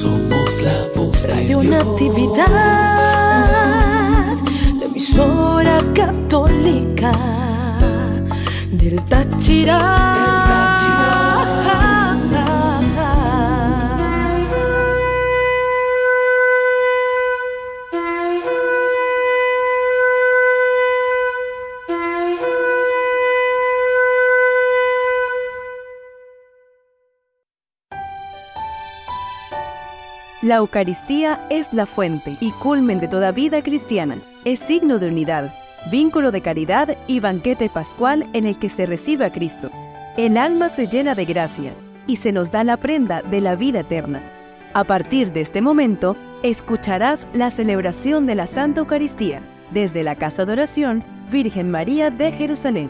Somos la voz de Dios. Una actividad de emisora católica del Táchira. La Eucaristía es la fuente y culmen de toda vida cristiana. Es signo de unidad, vínculo de caridad y banquete pascual en el que se recibe a Cristo. El alma se llena de gracia y se nos da la prenda de la vida eterna. A partir de este momento, escucharás la celebración de la Santa Eucaristía desde la Casa de Oración Virgen María de Jerusalén.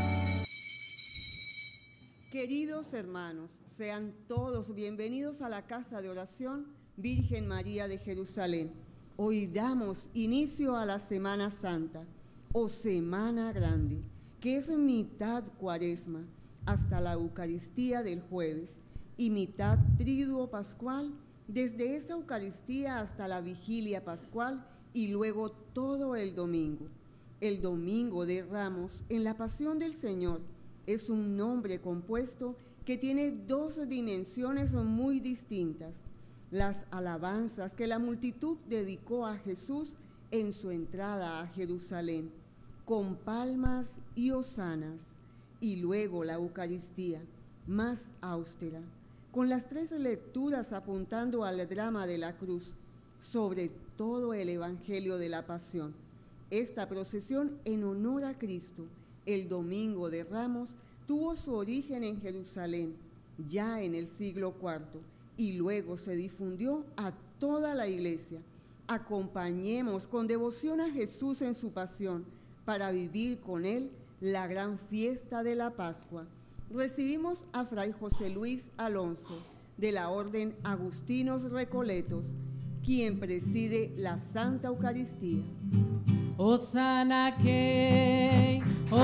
Queridos hermanos, sean todos bienvenidos a la Casa de Oración Virgen María de Jerusalén. Hoy damos inicio a la Semana Santa o Semana Grande, que es mitad Cuaresma hasta la Eucaristía del jueves y mitad Triduo Pascual, desde esa Eucaristía hasta la Vigilia Pascual y luego todo el domingo. El Domingo de Ramos en la Pasión del Señor es un nombre compuesto que tiene dos dimensiones muy distintas. Las alabanzas que la multitud dedicó a Jesús en su entrada a Jerusalén, con palmas y hosanas, y luego la Eucaristía, más austera, con las tres lecturas apuntando al drama de la cruz, sobre todo el Evangelio de la Pasión. Esta procesión en honor a Cristo, el Domingo de Ramos, tuvo su origen en Jerusalén, ya en el siglo IV, y luego se difundió a toda la Iglesia. Acompañemos con devoción a Jesús en su pasión para vivir con Él la gran fiesta de la Pascua. Recibimos a Fray José Luis Alonso, de la Orden Agustinos Recoletos, quien preside la Santa Eucaristía. Hosana que,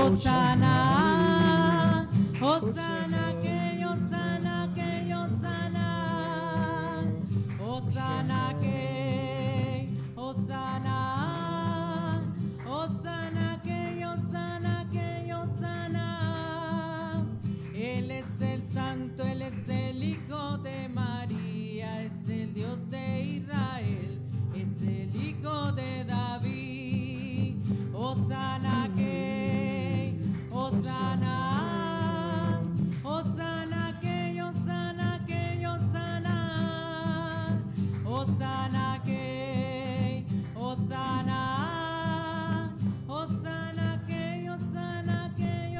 Hosana, Hosana que, Hosana que, Hosana, Hosana que, Hosana, Hosana que, Hosana que, Hosana. Él es el Santo, Él es el Hijo de María, es el Dios de Israel, es el Hijo de David. Hosana que, Hosana, Hosana que, Hosana que, Hosana, Hosana que, Hosana, Hosana que, Hosana que,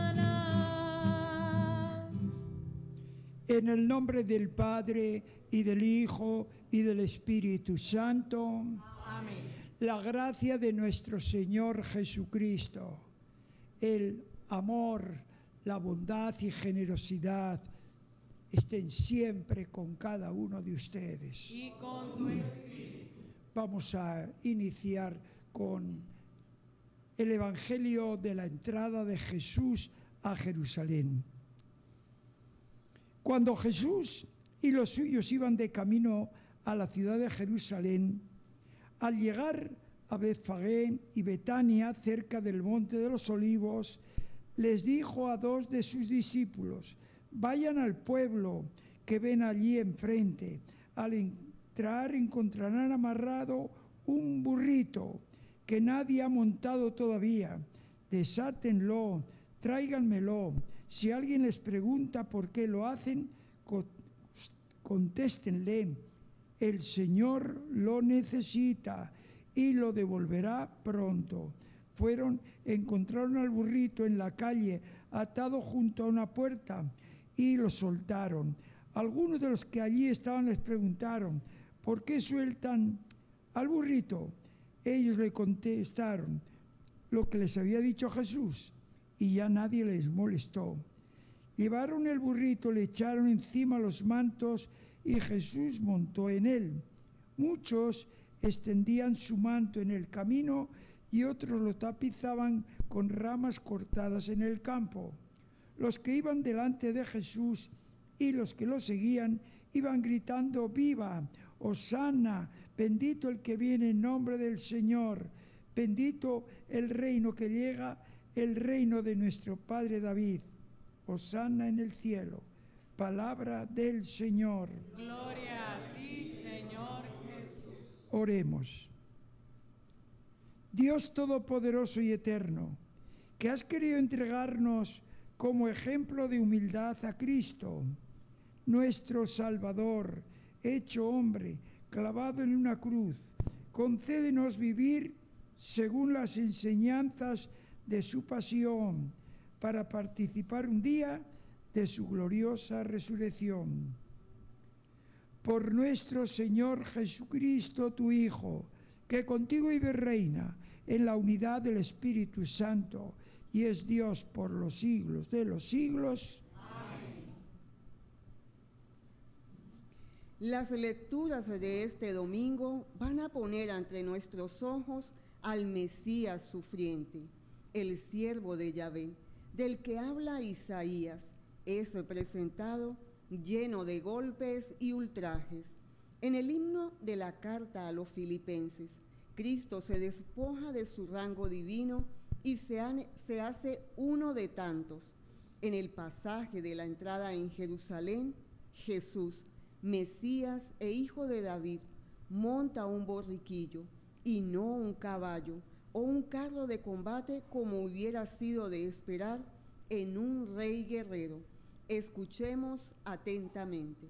Hosana. En el nombre del Padre, y del Hijo, y del Espíritu Santo. Amén. La gracia de nuestro Señor Jesucristo, el amor, la bondad y generosidad estén siempre con cada uno de ustedes. Y con tu espíritu. Vamos a iniciar con el Evangelio de la entrada de Jesús a Jerusalén. Cuando Jesús y los suyos iban de camino a la ciudad de Jerusalén, al llegar a Betfagé y Betania, cerca del monte de los Olivos, les dijo a dos de sus discípulos: vayan al pueblo que ven allí enfrente. Al entrar encontrarán amarrado un burrito que nadie ha montado todavía. Desátenlo, tráiganmelo. Si alguien les pregunta por qué lo hacen, contéstenle: el Señor lo necesita y lo devolverá pronto. Fueron, encontraron al burrito en la calle, atado junto a una puerta, y lo soltaron. Algunos de los que allí estaban les preguntaron: ¿por qué sueltan al burrito? Ellos le contestaron lo que les había dicho Jesús, y ya nadie les molestó. Llevaron el burrito, le echaron encima los mantos, y Jesús montó en él. Muchos extendían su manto en el camino y otros lo tapizaban con ramas cortadas en el campo. Los que iban delante de Jesús y los que lo seguían iban gritando: ¡viva! ¡Hosana! Bendito el que viene en nombre del Señor. Bendito el reino que llega, el reino de nuestro Padre David. Hosana en el cielo. Palabra del Señor. Gloria a ti, Señor Jesús. Oremos. Dios todopoderoso y eterno, que has querido entregarnos como ejemplo de humildad a Cristo, nuestro Salvador, hecho hombre, clavado en una cruz, concédenos vivir según las enseñanzas de su pasión, para participar un día de su gloriosa resurrección. Por nuestro Señor Jesucristo, tu Hijo, que contigo vive y reina en la unidad del Espíritu Santo y es Dios por los siglos de los siglos. Amén. Las lecturas de este domingo van a poner ante nuestros ojos al Mesías sufriente, el siervo de Yahvé, del que habla Isaías. Es presentado lleno de golpes y ultrajes. En el himno de la carta a los Filipenses, Cristo se despoja de su rango divino y se hace uno de tantos. En el pasaje de la entrada en Jerusalén, Jesús, Mesías e Hijo de David, monta un borriquillo y no un caballo o un carro de combate como hubiera sido de esperar en un rey guerrero. Escuchemos atentamente.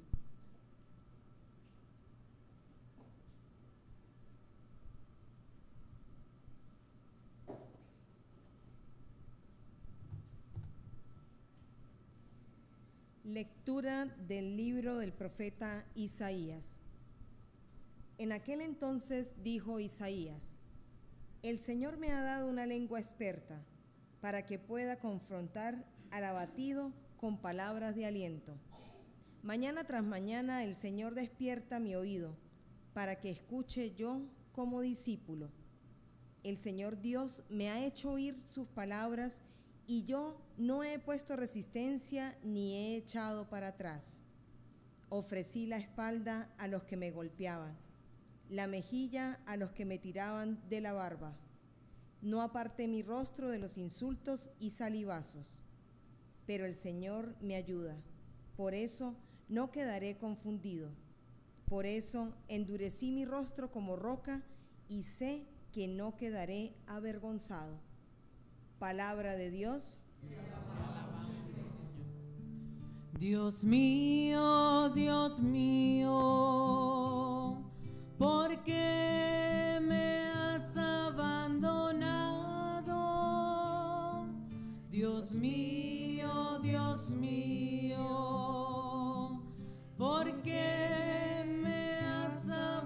Lectura del libro del profeta Isaías. En aquel entonces dijo Isaías: El Señor me ha dado una lengua experta, para que pueda confrontar al abatido con palabras de aliento. Mañana tras mañana el Señor despierta mi oído, para que escuche yo como discípulo. El Señor Dios me ha hecho oír sus palabras, y yo no he puesto resistencia ni he echado para atrás. Ofrecí la espalda a los que me golpeaban, la mejilla a los que me tiraban de la barba. No aparté mi rostro de los insultos y salivazos. Pero el Señor me ayuda, por eso no quedaré confundido. Por eso endurecí mi rostro como roca y sé que no quedaré avergonzado. Palabra de Dios. Dios mío, ¿por qué me has abandonado? Dios mío, ¿por qué me has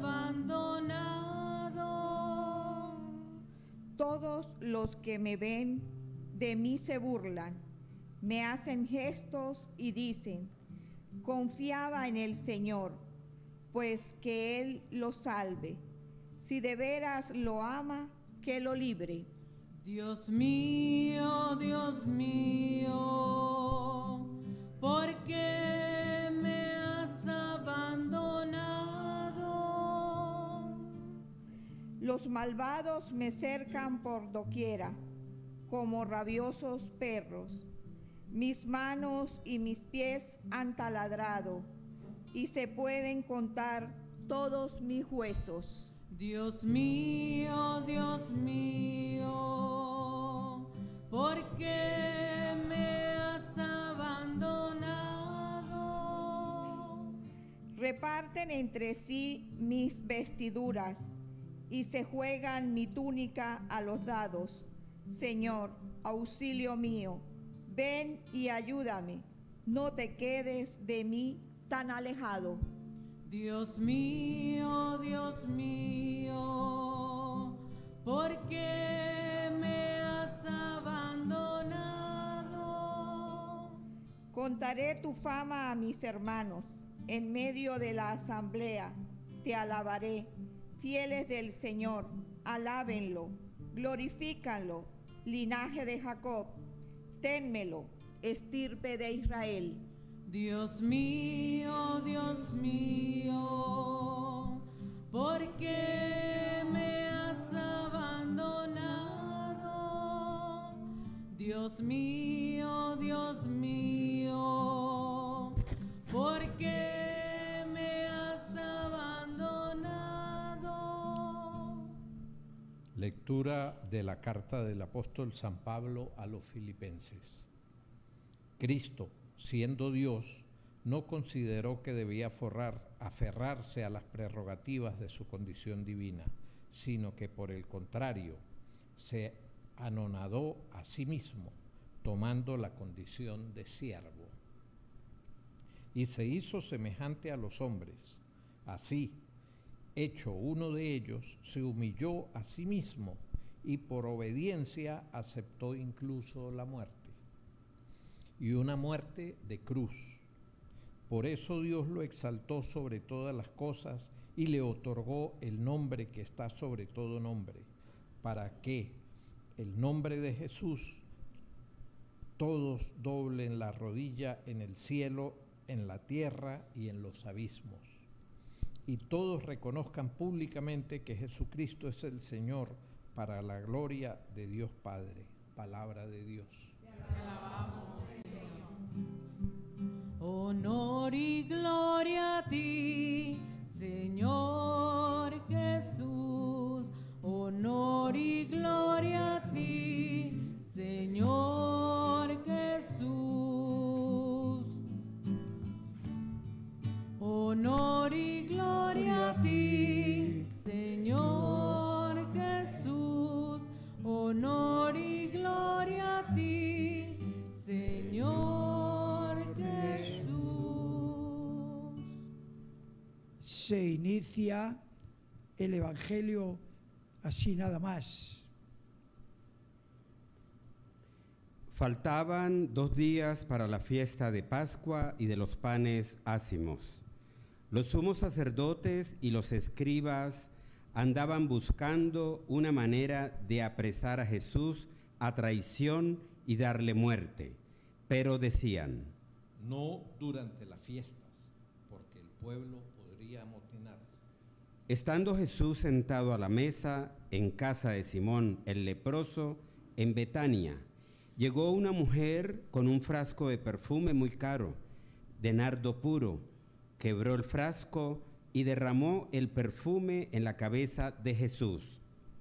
abandonado? Todos los que me ven de mí se burlan, me hacen gestos y dicen: confiaba en el Señor, pues que Él lo salve. Si de veras lo ama, que lo libre. Dios mío, ¿por qué me has abandonado? Los malvados me cercan por doquiera, como rabiosos perros. Mis manos y mis pies han taladrado, y se pueden contar todos mis huesos. Dios mío, ¿por qué me has abandonado? Reparten entre sí mis vestiduras y se juegan mi túnica a los dados. Señor, auxilio mío, ven y ayúdame, no te quedes de mí tan alejado. Dios mío, ¿por qué me has abandonado? Contaré tu fama a mis hermanos, en medio de la asamblea te alabaré. Fieles del Señor, alábenlo, glorifícanlo, linaje de Jacob, ténmelo, estirpe de Israel. Dios mío, ¿por qué me has abandonado? Dios mío, ¿por qué me has abandonado? Lectura de la carta del apóstol San Pablo a los Filipenses. Cristo, siendo Dios, no consideró que debía aferrarse a las prerrogativas de su condición divina, sino que por el contrario, se anonadó a sí mismo, tomando la condición de siervo. Y se hizo semejante a los hombres. Así, hecho uno de ellos, se humilló a sí mismo y por obediencia aceptó incluso la muerte. Y una muerte de cruz. Por eso Dios lo exaltó sobre todas las cosas y le otorgó el nombre que está sobre todo nombre, para que el nombre de Jesús todos doblen la rodilla en el cielo, en la tierra y en los abismos, y todos reconozcan públicamente que Jesucristo es el Señor, para la gloria de Dios Padre. Palabra de Dios. Te alabamos, Señor. Honor y gloria a ti, Señor Jesús. Honor y gloria a ti, Señor Jesús. Honor y gloria a ti, Señor Jesús. Honor y gloria a ti, Señor Jesús. Se inicia el Evangelio así nada más. Faltaban 2 días para la fiesta de Pascua y de los panes ácimos. Los sumos sacerdotes y los escribas andaban buscando una manera de apresar a Jesús a traición y darle muerte, pero decían: no durante las fiestas, porque el pueblo podría amotinarse. Estando Jesús sentado a la mesa en casa de Simón el leproso en Betania, llegó una mujer con un frasco de perfume muy caro, de nardo puro, quebró el frasco y derramó el perfume en la cabeza de Jesús.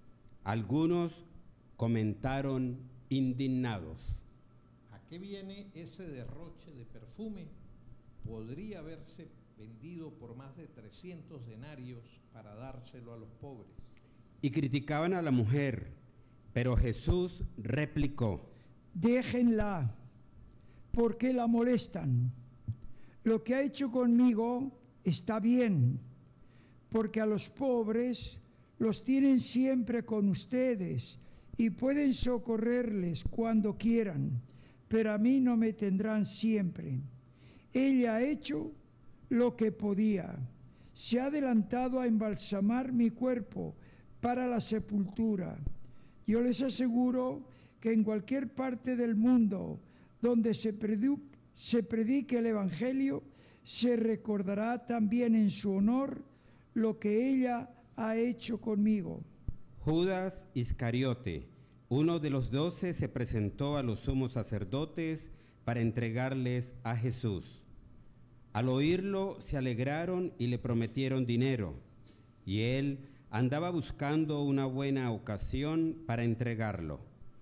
Algunos comentaron indignados: ¿A qué viene ese derroche de perfume? Podría haberse vendido por más de 300 denarios para dárselo a los pobres. Y criticaban a la mujer, pero Jesús replicó: déjenla, ¿por qué la molestan? Lo que ha hecho conmigo está bien, porque a los pobres los tienen siempre con ustedes y pueden socorrerles cuando quieran, pero a mí no me tendrán siempre. Ella ha hecho lo que podía. Se ha adelantado a embalsamar mi cuerpo para la sepultura. Yo les aseguro que en cualquier parte del mundo donde se predique el Evangelio, se recordará también en su honor lo que ella ha hecho conmigo. Judas Iscariote, uno de los 12, se presentó a los sumos sacerdotes para entregarles a Jesús. Al oírlo se alegraron y le prometieron dinero, y él andaba buscando una buena ocasión para entregarlo.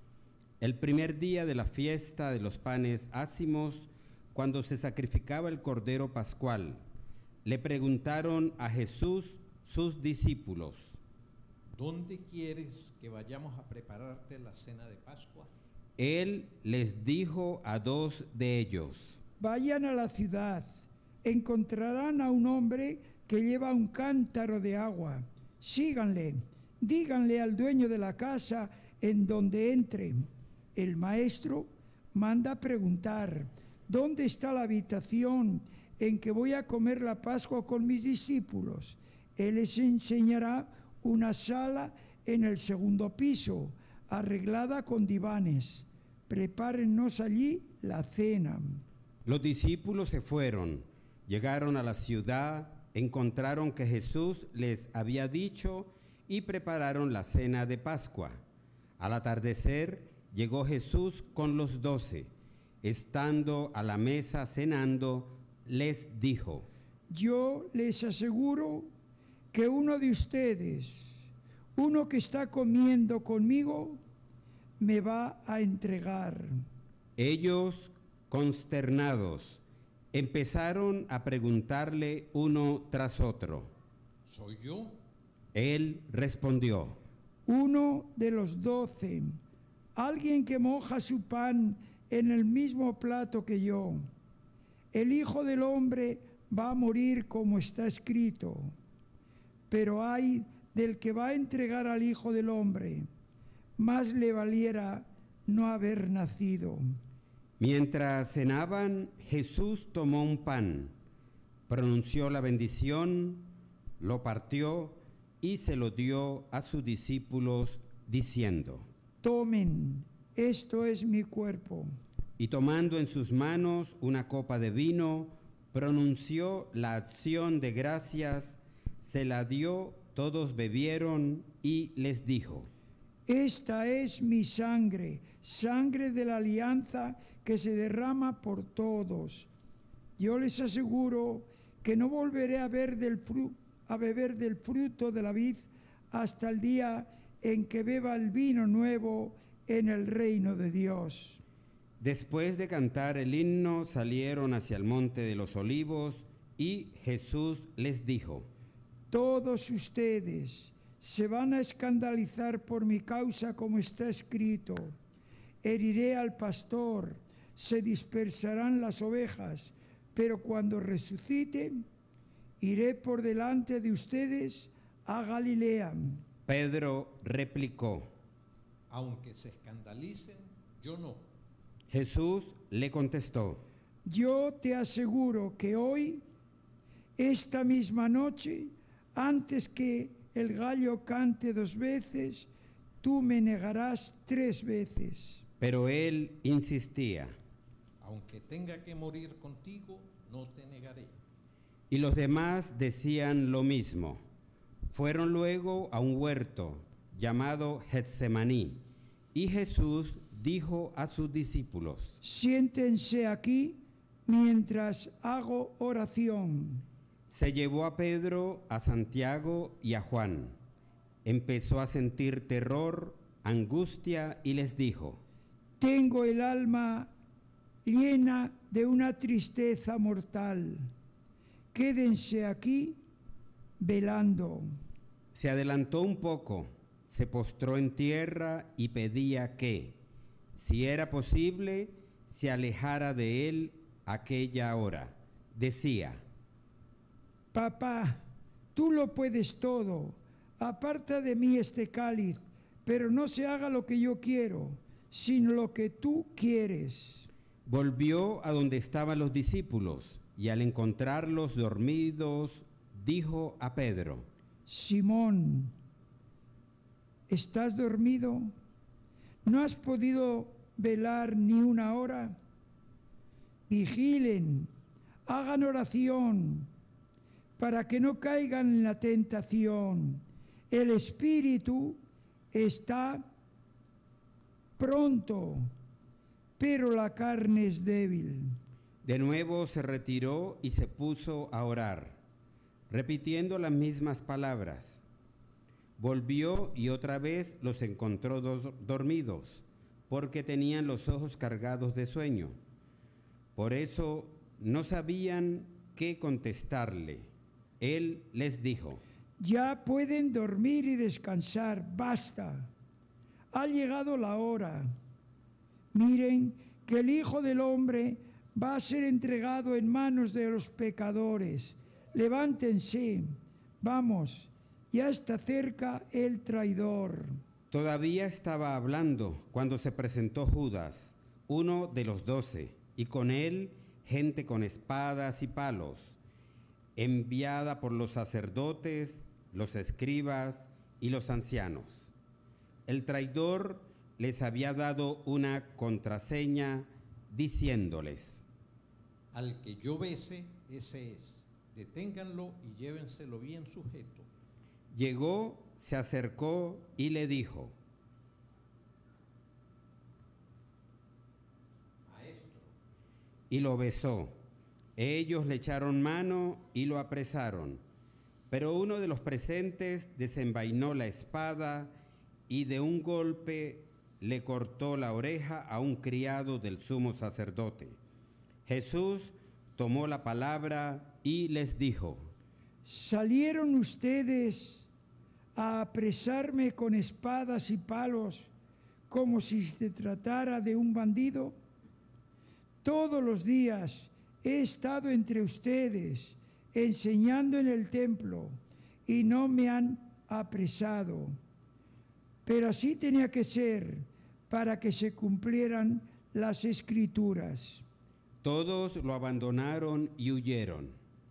El primer día de la fiesta de los panes ácimos, cuando se sacrificaba el Cordero Pascual, le preguntaron a Jesús sus discípulos: ¿dónde quieres que vayamos a prepararte la cena de Pascua? Él les dijo a 2 de ellos: vayan a la ciudad, encontrarán a un hombre que lleva un cántaro de agua. Síganle, díganle al dueño de la casa en donde entre: el maestro manda preguntar, ¿dónde está la habitación en que voy a comer la Pascua con mis discípulos? Él les enseñará una sala en el 2º piso, arreglada con divanes. Prepárennos allí la cena. Los discípulos se fueron, llegaron a la ciudad, encontraron que Jesús les había dicho y prepararon la cena de Pascua. Al atardecer llegó Jesús con los 12. Estando a la mesa cenando, les dijo: Yo les aseguro que uno de ustedes, uno que está comiendo conmigo, me va a entregar. Ellos, consternados, empezaron a preguntarle uno tras otro: ¿Soy yo? Él respondió: Uno de los 12, alguien que moja su pan en el mismo plato que yo. El Hijo del Hombre va a morir como está escrito, pero ay del que va a entregar al Hijo del Hombre, más le valiera no haber nacido. Mientras cenaban, Jesús tomó un pan, pronunció la bendición, lo partió y se lo dio a sus discípulos, diciendo: Tomen, esto es mi cuerpo. Y tomando en sus manos una copa de vino, pronunció la acción de gracias, se la dio, todos bebieron y les dijo: Esta es mi sangre, sangre de la alianza que se derrama por todos. Yo les aseguro que no volveré a beber del fruto de la vid hasta el día en que beba el vino nuevo en el reino de Dios. Después de cantar el himno, salieron hacia el monte de los olivos y Jesús les dijo: Todos ustedes se van a escandalizar por mi causa, como está escrito: heriré al pastor, se dispersarán las ovejas, pero cuando resucite, iré por delante de ustedes a Galilea. Pedro replicó: Aunque se escandalicen, yo no. Jesús le contestó: Yo te aseguro que hoy, esta misma noche, antes que el gallo cante 2 veces, tú me negarás 3 veces. Pero él insistía: Aunque tenga que morir contigo, no te negaré. Y los demás decían lo mismo. Fueron luego a un huerto llamado Getsemaní, y Jesús dijo a sus discípulos: Siéntense aquí mientras hago oración. Se llevó a Pedro, a Santiago y a Juan. Empezó a sentir terror, angustia y les dijo: Tengo el alma llena de una tristeza mortal. Quédense aquí velando. Se adelantó un poco, se postró en tierra y pedía que, si era posible, se alejara de él aquella hora. Decía: Papá, tú lo puedes todo. Aparta de mí este cáliz, pero no se haga lo que yo quiero, sino lo que tú quieres. Volvió a donde estaban los discípulos y al encontrarlos dormidos, dijo a Pedro: Simón, ¿estás dormido? ¿No has podido velar ni una hora? Vigilen, hagan oración, para que no caigan en la tentación. El espíritu está pronto, pero la carne es débil. De nuevo se retiró y se puso a orar, repitiendo las mismas palabras. Volvió y otra vez los encontró dormidos, porque tenían los ojos cargados de sueño. Por eso no sabían qué contestarle. Él les dijo: Ya pueden dormir y descansar, basta. Ha llegado la hora. Miren que el Hijo del Hombre va a ser entregado en manos de los pecadores. Levántense, vamos, ya está cerca el traidor. Todavía estaba hablando cuando se presentó Judas, uno de los 12, y con él gente con espadas y palos, enviada por los sacerdotes, los escribas y los ancianos. El traidor les había dado una contraseña diciéndoles: Al que yo bese, ese es. Deténganlo y llévenselo bien sujeto. Llegó, se acercó y le dijo: Maestro. Y lo besó. Ellos le echaron mano y lo apresaron. Pero uno de los presentes desenvainó la espada y de un golpe le cortó la oreja a un criado del sumo sacerdote. Jesús tomó la palabra y les dijo: ¿Salieron ustedes a apresarme con espadas y palos como si se tratara de un bandido? Todos los días he estado entre ustedes enseñando en el templo y no me han apresado. Pero así tenía que ser para que se cumplieran las Escrituras. Todos lo abandonaron y huyeron.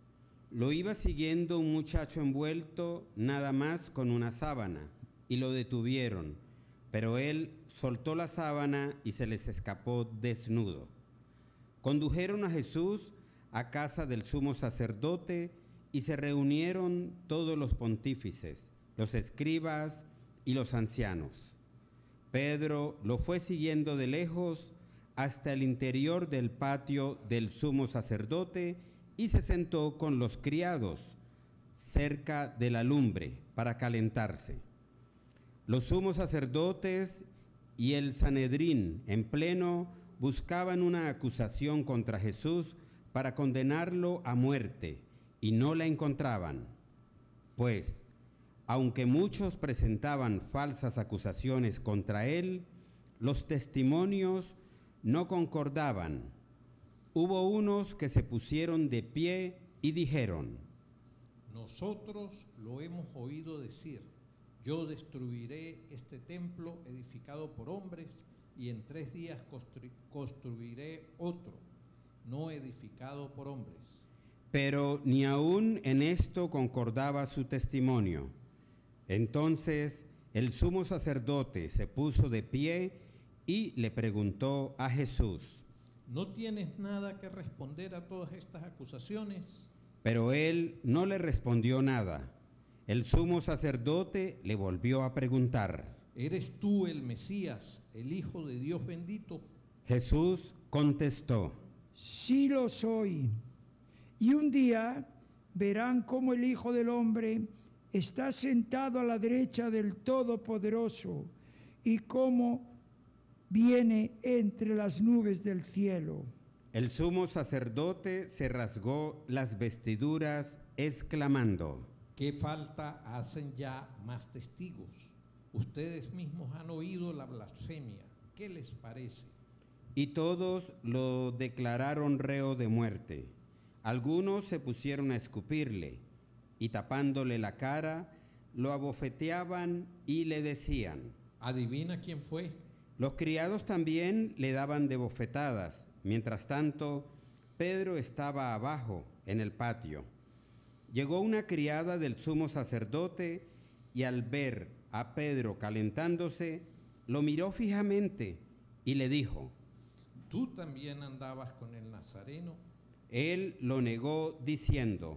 Lo iba siguiendo un muchacho envuelto nada más con una sábana, y lo detuvieron, pero él soltó la sábana y se les escapó desnudo. Condujeron a Jesús a casa del sumo sacerdote y se reunieron todos los pontífices, los escribas y los ancianos. Pedro lo fue siguiendo de lejos hasta el interior del patio del sumo sacerdote y se sentó con los criados cerca de la lumbre para calentarse. Los sumos sacerdotes y el Sanedrín en pleno buscaban una acusación contra Jesús para condenarlo a muerte y no la encontraban, pues aunque muchos presentaban falsas acusaciones contra él, los testimonios no concordaban. Hubo unos que se pusieron de pie y dijeron: Nosotros lo hemos oído decir, yo destruiré este templo edificado por hombres y en 3 días construiré otro, no edificado por hombres. Pero ni aún en esto concordaba su testimonio. Entonces el sumo sacerdote se puso de pie y le preguntó a Jesús: ¿No tienes nada que responder a todas estas acusaciones? Pero él no le respondió nada. El sumo sacerdote le volvió a preguntar: ¿Eres tú el Mesías, el Hijo de Dios bendito? Jesús contestó: Sí lo soy. Y un día verán cómo el Hijo del Hombre está sentado a la derecha del Todopoderoso y cómo viene entre las nubes del cielo. El sumo sacerdote se rasgó las vestiduras exclamando: ¿Qué falta hacen ya más testigos? Ustedes mismos han oído la blasfemia. ¿Qué les parece? Y todos lo declararon reo de muerte. Algunos se pusieron a escupirle y tapándole la cara, lo abofeteaban y le decían: ¿Adivina quién fue? Los criados también le daban de bofetadas. Mientras tanto, Pedro estaba abajo en el patio. Llegó una criada del sumo sacerdote y al ver a Pedro calentándose, lo miró fijamente y le dijo: ¿Tú también andabas con el Nazareno? Él lo negó diciendo: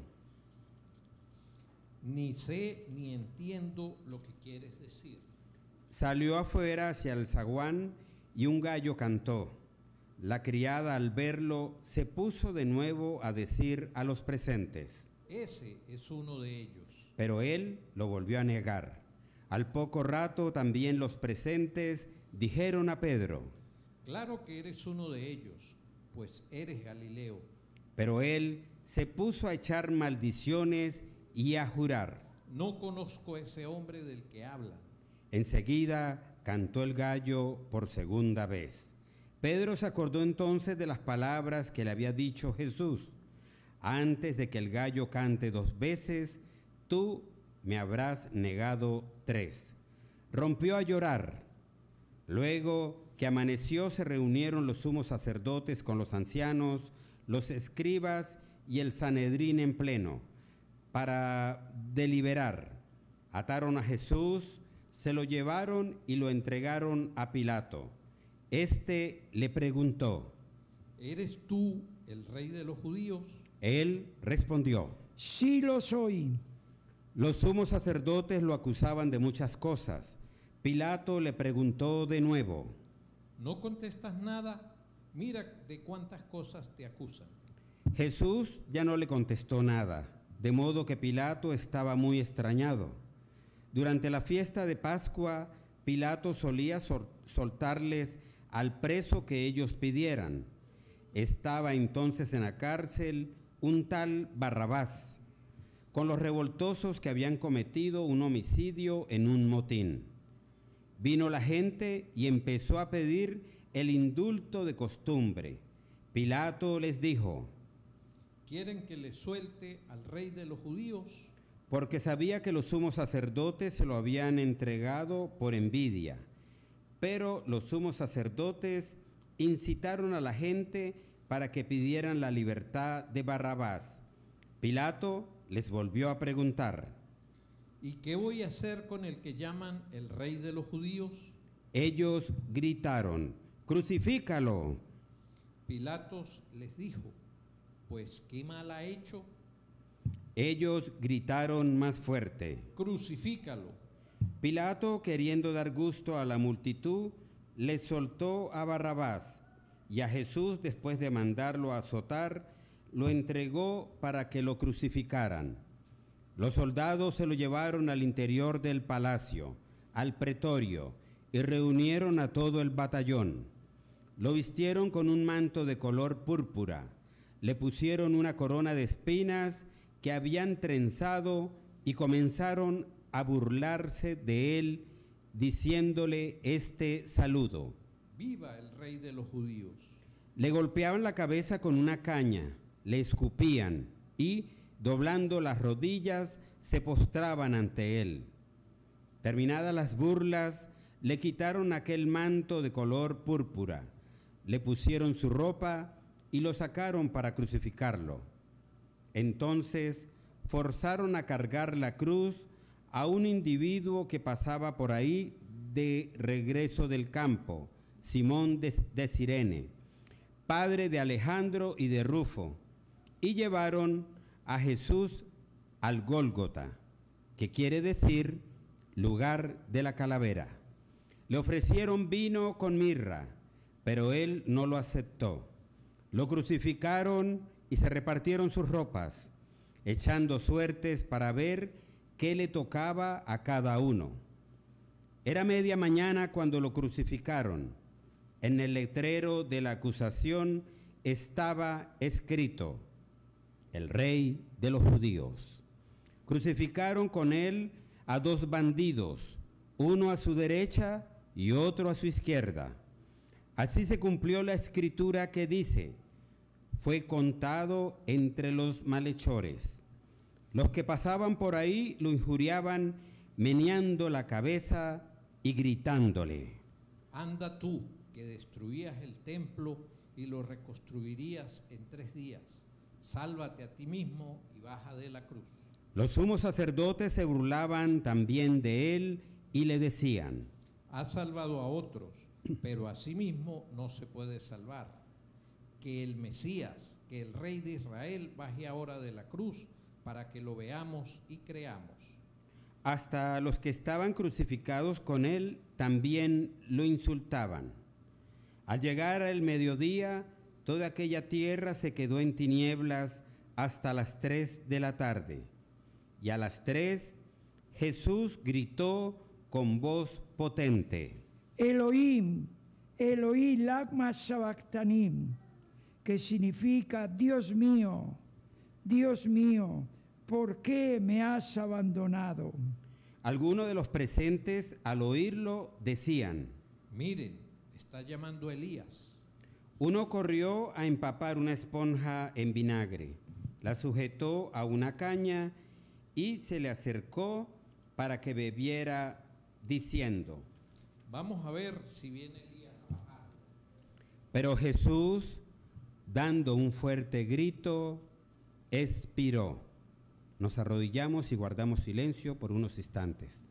Ni sé ni entiendo lo que quieres decir. Salió afuera hacia el zaguán y un gallo cantó. La criada al verlo se puso de nuevo a decir a los presentes: Ese es uno de ellos. Pero él lo volvió a negar. Al poco rato también los presentes dijeron a Pedro: Claro que eres uno de ellos, pues eres Galileo. Pero él se puso a echar maldiciones y a jurar: No conozco a ese hombre del que hablan. Enseguida cantó el gallo por segunda vez. Pedro se acordó entonces de las palabras que le había dicho Jesús: Antes de que el gallo cante 2 veces, tú me habrás negado 3. Rompió a llorar. Luego que amaneció, se reunieron los sumos sacerdotes con los ancianos, los escribas y el Sanedrín en pleno para deliberar. Ataron a Jesús, se lo llevaron y lo entregaron a Pilato. Este le preguntó: ¿Eres tú el rey de los judíos? Él respondió: Sí lo soy. Los sumos sacerdotes lo acusaban de muchas cosas. Pilato le preguntó de nuevo: ¿No contestas nada? Mira de cuántas cosas te acusan. Jesús ya no le contestó nada, de modo que Pilato estaba muy extrañado. Durante la fiesta de Pascua, Pilato solía soltarles al preso que ellos pidieran. Estaba entonces en la cárcel un tal Barrabás, con los revoltosos que habían cometido un homicidio en un motín. Vino la gente y empezó a pedir el indulto de costumbre. Pilato les dijo: ¿Quieren que les suelte al rey de los judíos? Porque sabía que los sumos sacerdotes se lo habían entregado por envidia. Pero los sumos sacerdotes incitaron a la gente para que pidieran la libertad de Barrabás. Pilato les volvió a preguntar: ¿Y qué voy a hacer con el que llaman el rey de los judíos? Ellos gritaron: ¡Crucifícalo! Pilatos les dijo: Pues, ¿qué mal ha hecho? Ellos gritaron más fuerte: ¡Crucifícalo! Pilato, queriendo dar gusto a la multitud, les soltó a Barrabás, y a Jesús, después de mandarlo a azotar, lo entregó para que lo crucificaran. Los soldados se lo llevaron al interior del palacio, al pretorio, y reunieron a todo el batallón. Lo vistieron con un manto de color púrpura, le pusieron una corona de espinas que habían trenzado y comenzaron a burlarse de él, diciéndole este saludo: ¡Viva el rey de los judíos! Le golpeaban la cabeza con una caña, le escupían y, doblando las rodillas, se postraban ante él. Terminadas las burlas, le quitaron aquel manto de color púrpura, le pusieron su ropa y lo sacaron para crucificarlo. Entonces forzaron a cargar la cruz a un individuo que pasaba por ahí de regreso del campo, Simón de Cirene, padre de Alejandro y de Rufo, y llevaron a Jesús al Gólgota, que quiere decir lugar de la calavera. Le ofrecieron vino con mirra, pero él no lo aceptó. Lo crucificaron y se repartieron sus ropas, echando suertes para ver qué le tocaba a cada uno. Era media mañana cuando lo crucificaron. En el letrero de la acusación estaba escrito: el rey de los judíos. Crucificaron con él a dos bandidos, uno a su derecha y otro a su izquierda. Así se cumplió la escritura que dice: fue contado entre los malhechores. Los que pasaban por ahí lo injuriaban, meneando la cabeza y gritándole: Anda tú, que destruías el templo y lo reconstruirías en 3 días. Sálvate a ti mismo y baja de la cruz. Los sumos sacerdotes se burlaban también de él y le decían: Has salvado a otros, pero a sí mismo no se puede salvar. Que el Mesías, que el Rey de Israel, baje ahora de la cruz para que lo veamos y creamos. Hasta los que estaban crucificados con él también lo insultaban. Al llegar el mediodía, toda aquella tierra se quedó en tinieblas hasta las 3 de la tarde. Y a las 3, Jesús gritó con voz potente: Elohim, Elohim, lama sabactanim, que significa Dios mío, ¿por qué me has abandonado? Algunos de los presentes, al oírlo, decían: Miren, está llamando a Elías. Uno corrió a empapar una esponja en vinagre, la sujetó a una caña y se le acercó para que bebiera, diciendo: Vamos a ver si viene Elías a bajar. Pero Jesús, dando un fuerte grito, expiró. Nos arrodillamos y guardamos silencio por unos instantes.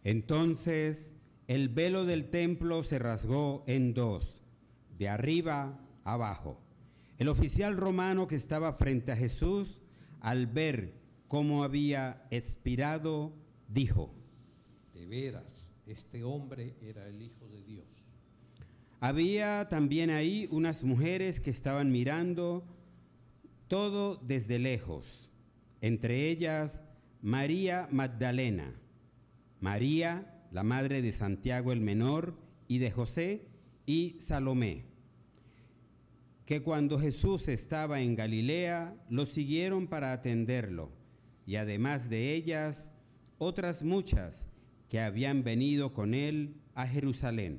Entonces el velo del templo se rasgó en dos, de arriba abajo. El oficial romano que estaba frente a Jesús, al ver cómo había expirado, dijo: de veras, este hombre era el Hijo de Dios. Había también ahí unas mujeres que estaban mirando todo desde lejos, entre ellas María Magdalena, María, la madre de Santiago el Menor y de José, y Salomé, que cuando Jesús estaba en Galilea, lo siguieron para atenderlo, y además de ellas, otras muchas que habían venido con él a Jerusalén.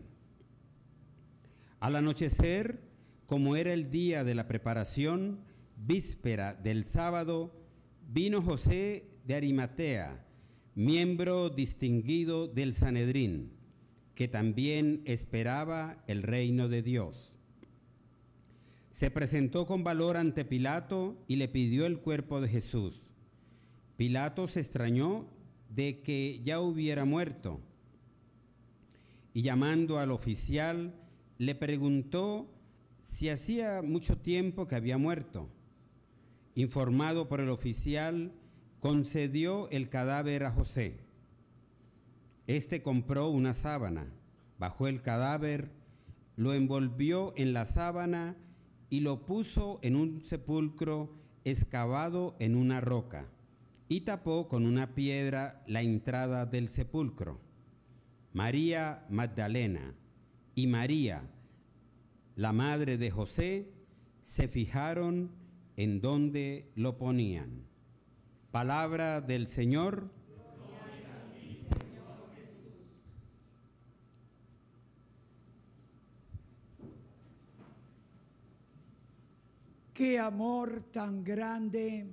Al anochecer, como era el día de la preparación, víspera del sábado, vino José de Arimatea, miembro distinguido del Sanedrín, que también esperaba el reino de Dios. Se presentó con valor ante Pilato y le pidió el cuerpo de Jesús. Pilato se extrañó de que ya hubiera muerto, y llamando al oficial, le preguntó si hacía mucho tiempo que había muerto. Informado por el oficial, concedió el cadáver a José. Este compró una sábana, bajó el cadáver, lo envolvió en la sábana y lo puso en un sepulcro excavado en una roca, y tapó con una piedra la entrada del sepulcro. María Magdalena y María, la madre de José, se fijaron en dónde lo ponían. Palabra del Señor. Gloria a ti, Señor Jesús. Qué amor tan grande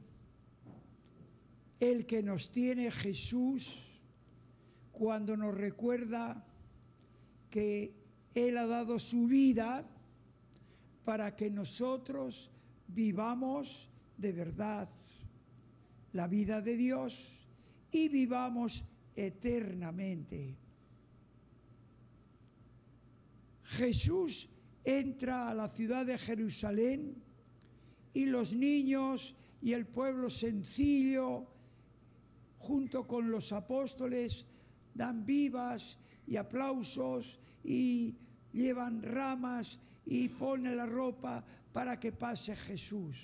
el que nos tiene Jesús cuando nos recuerda que Él ha dado su vida para que nosotros vivamos de verdad la vida de Dios y vivamos eternamente. Jesús entra a la ciudad de Jerusalén y los niños y el pueblo sencillo, junto con los apóstoles, dan vivas y aplausos y llevan ramas y ponen la ropa para que pase Jesús.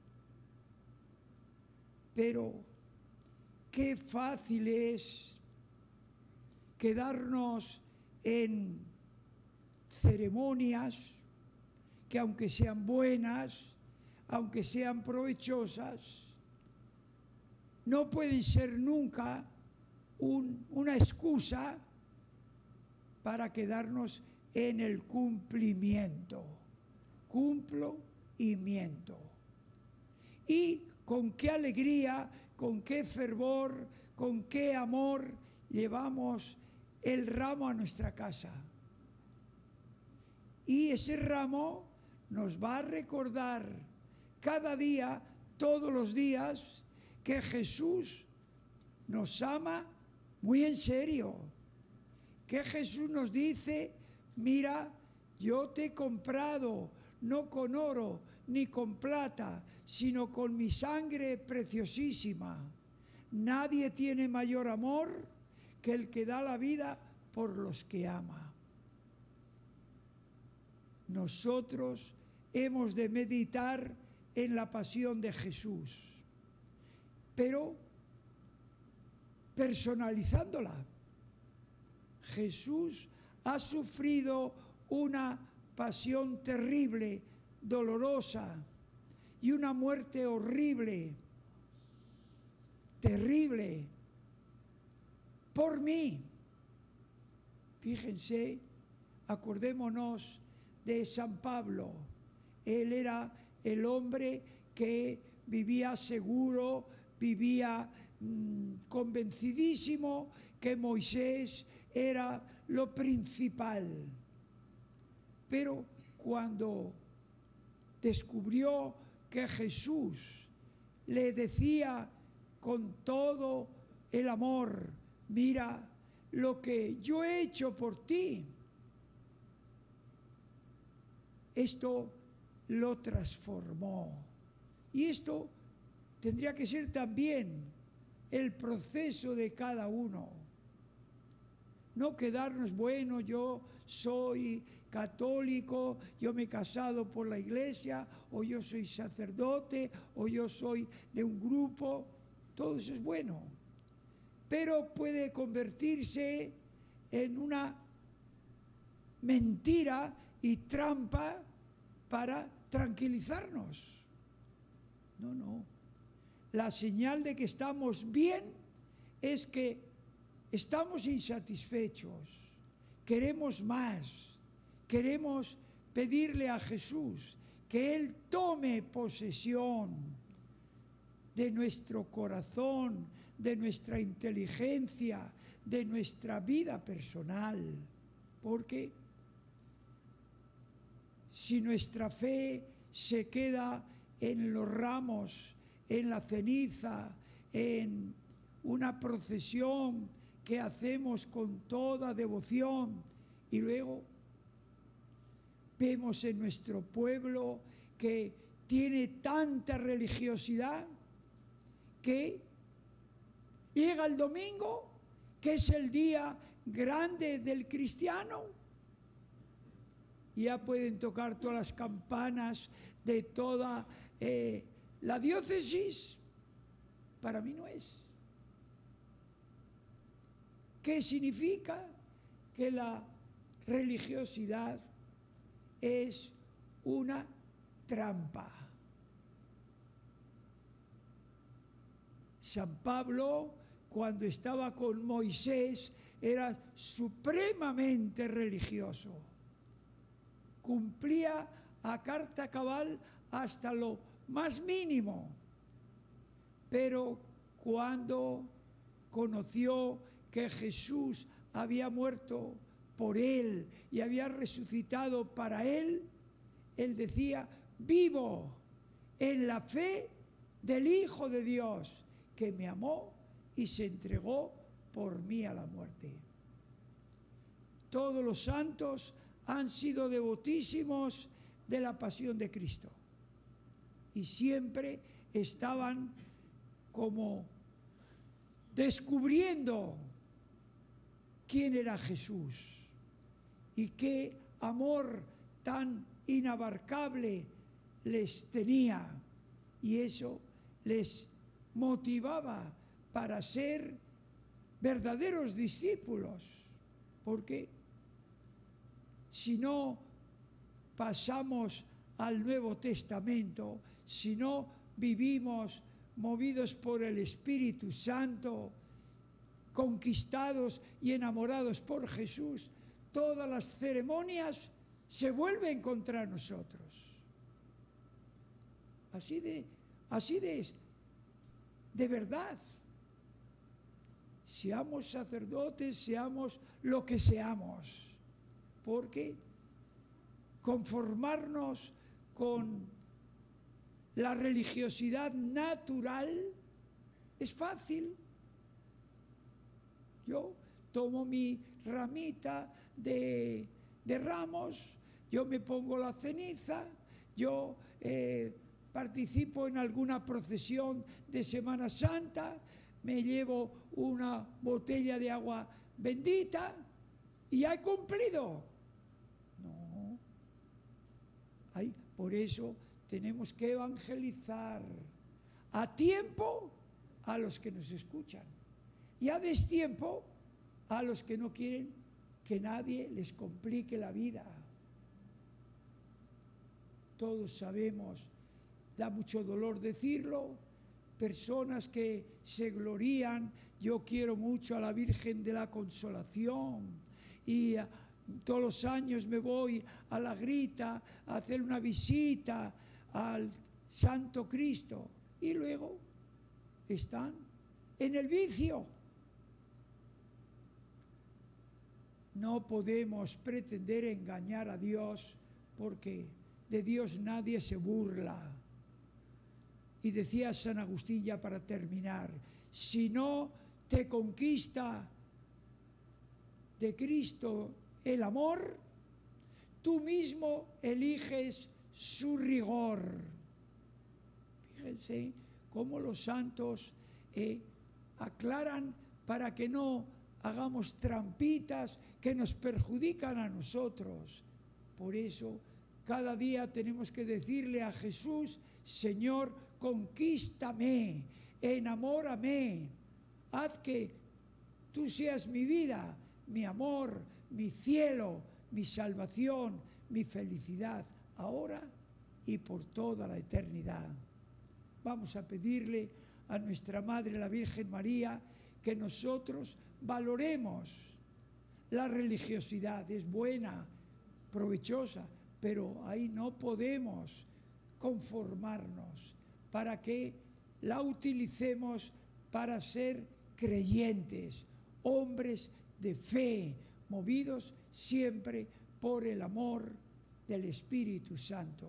Pero qué fácil es quedarnos en ceremonias que, aunque sean buenas, aunque sean provechosas, no pueden ser nunca una excusa para quedarnos en el cumplimiento. Cumplo y miento. Y con qué alegría, con qué fervor, con qué amor llevamos el ramo a nuestra casa. Y ese ramo nos va a recordar cada día, todos los días, que Jesús nos ama muy en serio. Que Jesús nos dice: mira, yo te he comprado, no con oro ni con plata, sino con mi sangre preciosísima. Nadie tiene mayor amor que el que da la vida por los que ama. Nosotros hemos de meditar en la pasión de Jesús, pero personalizándola. Jesús ha sufrido una pasión terrible, dolorosa, y una muerte horrible, terrible, por mí. Fíjense, acordémonos de San Pablo. Él era el hombre que vivía seguro, vivía convencidísimo que Moisés era lo principal. Pero cuando descubrió que Jesús le decía con todo el amor: mira, lo que yo he hecho por ti. Esto lo transformó. Y esto tendría que ser también el proceso de cada uno. No quedarnos, bueno, yo soy católico, yo me he casado por la iglesia, o yo soy sacerdote, o yo soy de un grupo. Todo eso es bueno, pero puede convertirse en una mentira y trampa para tranquilizarnos. No. La señal de que estamos bien es que estamos insatisfechos, queremos más, queremos pedirle a Jesús que Él tome posesión de nuestro corazón, de nuestra inteligencia, de nuestra vida personal, porque si nuestra fe se queda en los ramos, en la ceniza, en una procesión que hacemos con toda devoción, y luego vemos en nuestro pueblo que tiene tanta religiosidad que llega el domingo, que es el día grande del cristiano, y ya pueden tocar todas las campanas de toda la diócesis. Para mí no es. ¿Qué significa? Que la religiosidad es una trampa. San Pablo, cuando estaba con Moisés, era supremamente religioso. Cumplía a carta cabal hasta lo más mínimo. Pero cuando conoció que Jesús había muerto por él y había resucitado para él, él decía: vivo en la fe del Hijo de Dios, que me amó y se entregó por mí a la muerte. Todos los santos han sido devotísimos de la pasión de Cristo y siempre estaban como descubriendo quién era Jesús y qué amor tan inabarcable les tenía, y eso les motivaba para ser verdaderos discípulos, porque si no pasamos al Nuevo Testamento, si no vivimos movidos por el Espíritu Santo, conquistados y enamorados por Jesús, todas las ceremonias se vuelven contra nosotros. Así de verdad. Seamos sacerdotes, seamos lo que seamos, porque conformarnos con la religiosidad natural es fácil. Yo tomo mi ramita de ramos, yo me pongo la ceniza, yo participo en alguna procesión de Semana Santa, me llevo una botella de agua bendita y ya he cumplido. No. Por eso tenemos que evangelizar a tiempo a los que nos escuchan y a destiempo a los que no quieren que nadie les complique la vida. Todos sabemos, da mucho dolor decirlo, personas que se glorían: yo quiero mucho a la Virgen de la Consolación y todos los años me voy a la Grita a hacer una visita al Santo Cristo, y luego están en el vicio. No podemos pretender engañar a Dios, porque de Dios nadie se burla. Y decía San Agustín, ya para terminar: si no te conquista de Cristo el amor, tú mismo eliges su rigor. Fíjense cómo los santos aclaran para que no hagamos trampitas que nos perjudican a nosotros. Por eso cada día tenemos que decirle a Jesús: Señor, conquístame, enamórame, haz que tú seas mi vida, mi amor, mi cielo, mi salvación, mi felicidad, ahora y por toda la eternidad. Vamos a pedirle a nuestra Madre, la Virgen María, que nosotros valoremos la religiosidad. Es buena, provechosa, pero ahí no podemos conformarnos, para que la utilicemos para ser creyentes, hombres de fe, movidos siempre por el amor del Espíritu Santo.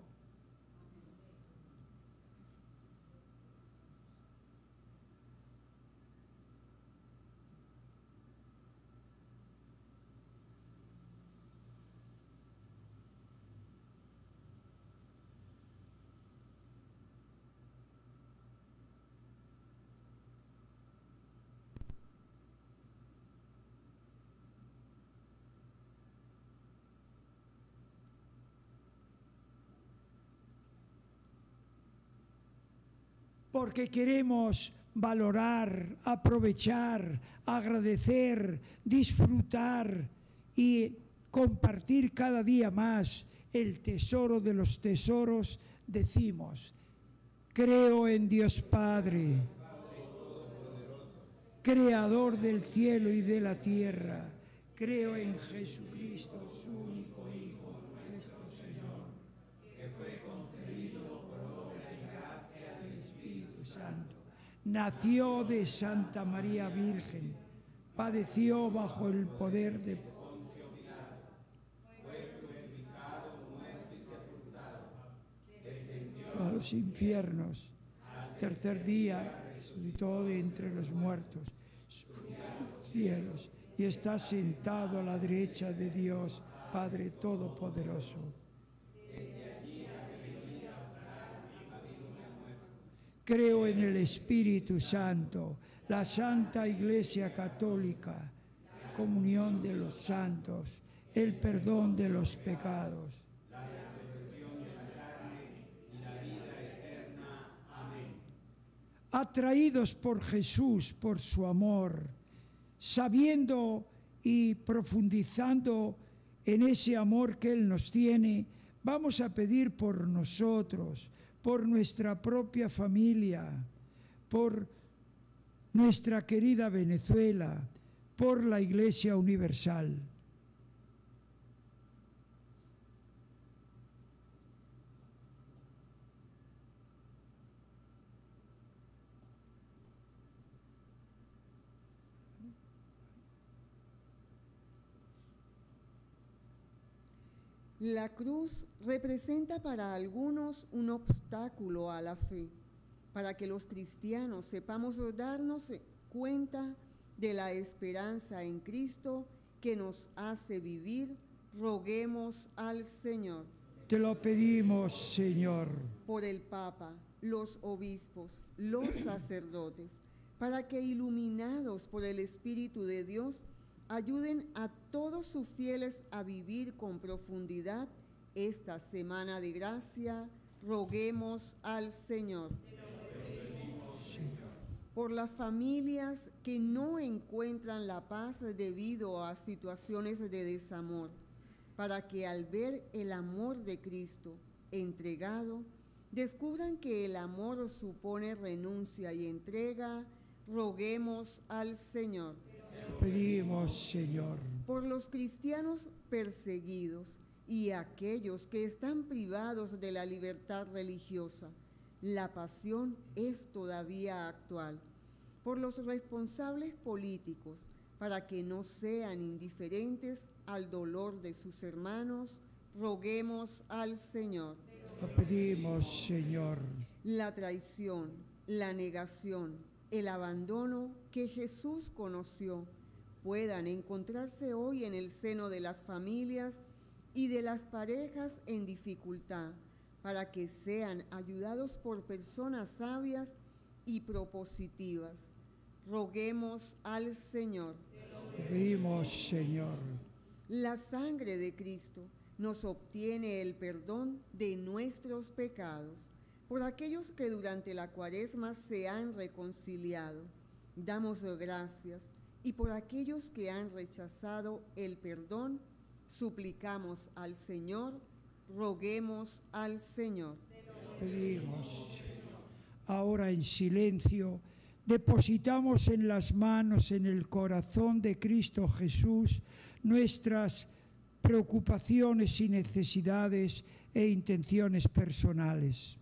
Porque queremos valorar, aprovechar, agradecer, disfrutar y compartir cada día más el tesoro de los tesoros, decimos: creo en Dios Padre, Creador del cielo y de la tierra. Creo en Jesucristo, su único Hijo, nuestro Señor, que fue concebido por obra y gracia del Espíritu Santo. Nació de Santa María Virgen, padeció bajo el poder de Poncio Pilato, fue crucificado, muerto y sepultado, descendió a los infiernos, al tercer día resucitó de entre los muertos, subió a los cielos y está sentado a la derecha de Dios, Padre Todopoderoso. Creo en el Espíritu Santo, la Santa Iglesia Católica, la comunión de los santos, el perdón de los pecados, la resurrección de la carne y la vida eterna. Amén. Atraídos por Jesús, por su amor, sabiendo y profundizando en ese amor que Él nos tiene, vamos a pedir por nosotros, por nuestra propia familia, por nuestra querida Venezuela, por la Iglesia Universal. La cruz representa para algunos un obstáculo a la fe. Para que los cristianos sepamos darnos cuenta de la esperanza en Cristo que nos hace vivir, roguemos al Señor. Te lo pedimos, Señor. Por el Papa, los obispos, los sacerdotes, para que iluminados por el Espíritu de Dios, ayuden a todos sus fieles a vivir con profundidad esta semana de gracia, roguemos al Señor. Por las familias que no encuentran la paz debido a situaciones de desamor, para que al ver el amor de Cristo entregado, descubran que el amor supone renuncia y entrega, roguemos al Señor. Pedimos, Señor. Por los cristianos perseguidos y aquellos que están privados de la libertad religiosa, la pasión es todavía actual. Por los responsables políticos, para que no sean indiferentes al dolor de sus hermanos, roguemos al Señor. Lo pedimos, Señor. La traición, la negación, el abandono que Jesús conoció, puedan encontrarse hoy en el seno de las familias y de las parejas en dificultad, para que sean ayudados por personas sabias y propositivas. Roguemos al Señor. Pedimos, Señor. La sangre de Cristo nos obtiene el perdón de nuestros pecados. Por aquellos que durante la Cuaresma se han reconciliado, damos gracias, y por aquellos que han rechazado el perdón, suplicamos al Señor. Roguemos al Señor. Pedimos. Ahora en silencio depositamos en las manos, en el corazón de Cristo Jesús, nuestras preocupaciones y necesidades e intenciones personales.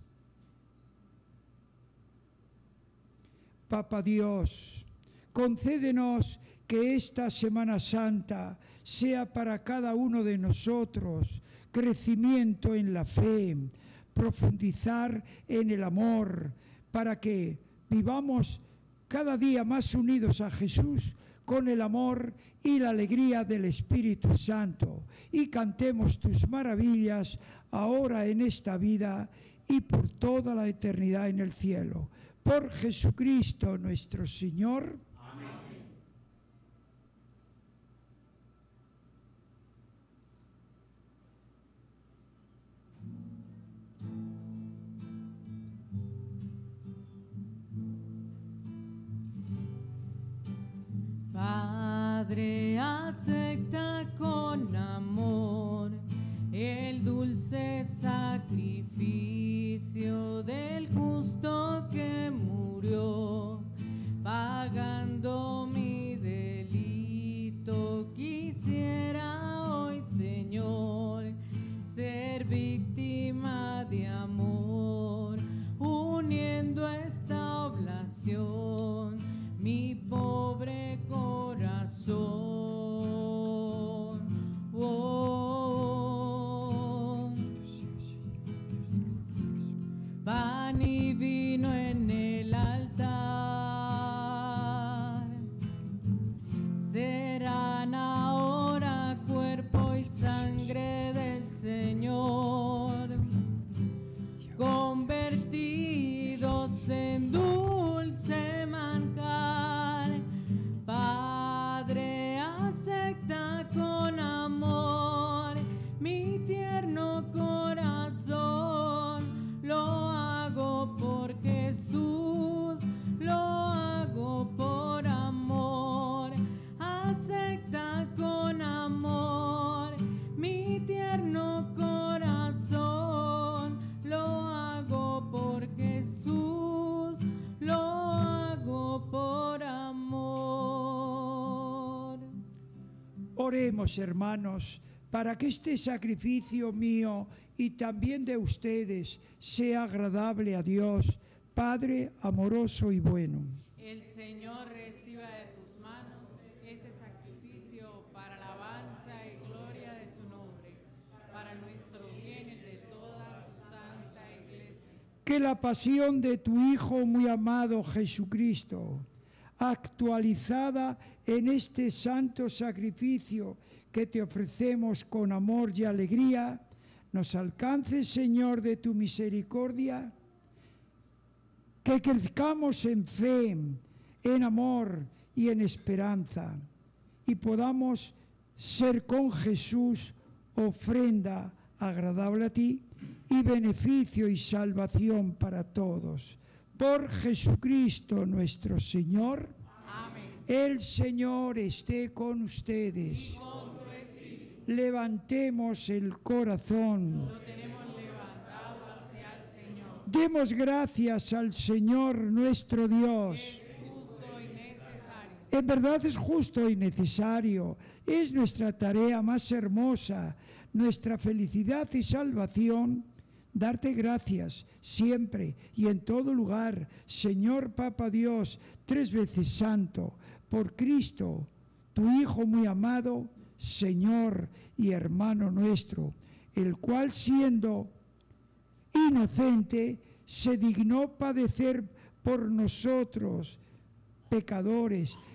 Papa Dios, concédenos que esta Semana Santa sea para cada uno de nosotros crecimiento en la fe, profundizar en el amor, para que vivamos cada día más unidos a Jesús con el amor y la alegría del Espíritu Santo, y cantemos tus maravillas ahora en esta vida y por toda la eternidad en el cielo. Por Jesucristo nuestro Señor. Padre, acepta con amor el dulce sacrificio del justo que murió, pagando mi delito. Quisiera hoy, Señor, ser víctima de amor, uniendo esta oblación mi pobre corazón. Pan y vino en el altar serán ahora cuerpo y sangre del Señor, convertidos en dulce manjar. Padre, acepta con amor mi tierno corazón. Lo hago por Jesús, lo hago por amor. Acepta con amor mi tierno corazón. Lo hago por Jesús, lo hago por amor. Oremos, hermanos, para que este sacrificio mío y también de ustedes sea agradable a Dios, Padre amoroso y bueno. El Señor reciba de tus manos este sacrificio para alabanza y gloria de su nombre, para nuestro bien y de toda su santa Iglesia. Que la pasión de tu Hijo muy amado Jesucristo, actualizada en este santo sacrificio que te ofrecemos con amor y alegría, nos alcance, Señor, de tu misericordia, que crezcamos en fe, en amor y en esperanza, y podamos ser con Jesús ofrenda agradable a ti y beneficio y salvación para todos. Por Jesucristo nuestro Señor. Amén. El Señor esté con ustedes. Y con tu espíritu. Levantemos el corazón. Lo tenemos levantado hacia el Señor. Demos gracias al Señor nuestro Dios. Es justo y necesario. En verdad es justo y necesario. Es nuestra tarea más hermosa, nuestra felicidad y salvación, darte gracias siempre y en todo lugar, Señor Papa Dios, 3 veces santo, por Cristo, tu Hijo muy amado, Señor y hermano nuestro, el cual siendo inocente se dignó padecer por nosotros, pecadores,